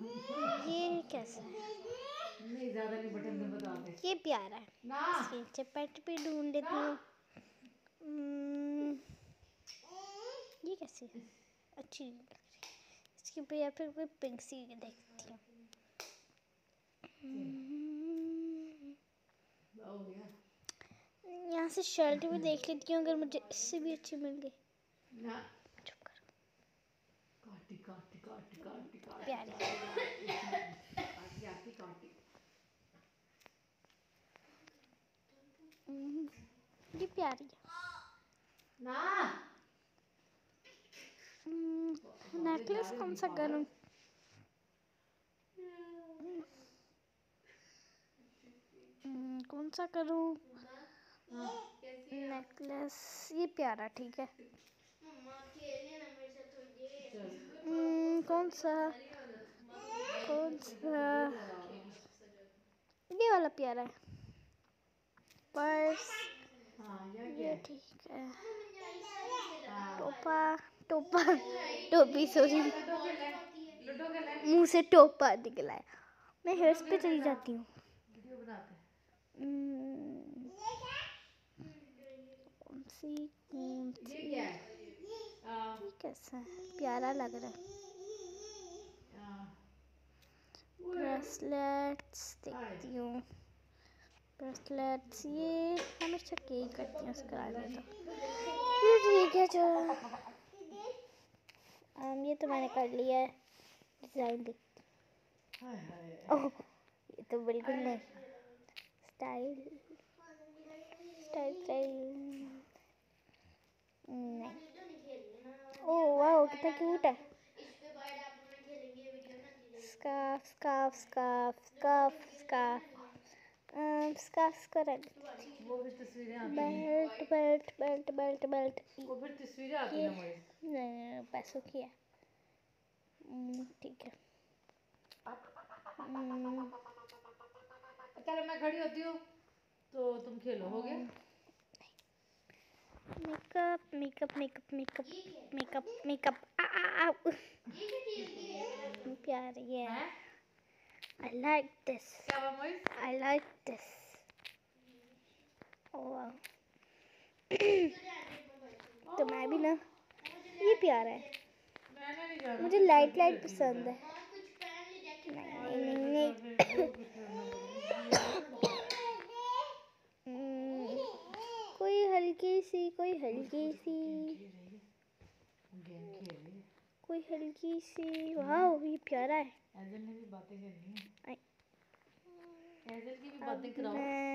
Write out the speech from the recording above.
ये कैसा है? नहीं ज्यादा नहीं, बटन में बता दे। ये प्यारा है ना इसकी चपट पे ढूंढ लेती हूँ। ये कैसी है? अच्छी नहीं लग रही इसकी पे, या फिर कोई पिंक सी देखती हूँ। हो गया। यहाँ से शर्ट भी देख लेती हूँ अगर मुझे इससे भी अच्छी मिल गई। ना चुप करो। काटी काटी काटी काटी काटी प्यारी काटी काटी काटी। ये प्यारी है ना नेकलेस कौन सा करूँ? कौन सा करूँ? नेकलेस ये प्यारा ठीक है। कौन सा ये वाला प्यारा है। पर्स ये ठीक है। टोपा टोपा टोपी सॉरी, मुंह से टोपा निकला है। मैं हेयर्स पे चली जाती हूँ। वीडियो बनाते हैं। कौन सी ये कैसा है? प्यारा लग रहा है। ब्रेसलेट्स देखती हूँ। ब्रेसलेट्स ये हमेशा यही करती हूँ उसका आगे तो ये ठीक है। चलो ये तो मैंने कर लिया है। डिजाइन देखती हूँ। ओह ये तो बिल्कुल नहीं। स्टाइल स्टाइल स्टाइल नहीं। ओह वाह कितना क्यूट है। Scarf scarf scarf scarf scarf scarf का रंग। वो भी तस्वीरें आती belt belt belt belt belt वो फिर तस्वीरें आती ये ना मुझे। नहीं पैसों की है। ठीक है। चलो मैं खड़ी होती हूँ तो तुम खेलो। हो गया? Makeup makeup makeup makeup makeup makeup प्यारी है। I like this. I like this. Oh, तो मैं भी ना ये प्यारा है। मुझे लाइट लाइट पसंद है। नहीं नहीं नहीं नहीं कोई हल्की सी कोई हल्की सी वाह ये प्यारा है। एजल ने भी बातें करनी है। आई। एजल की भी अब बातें कराओ।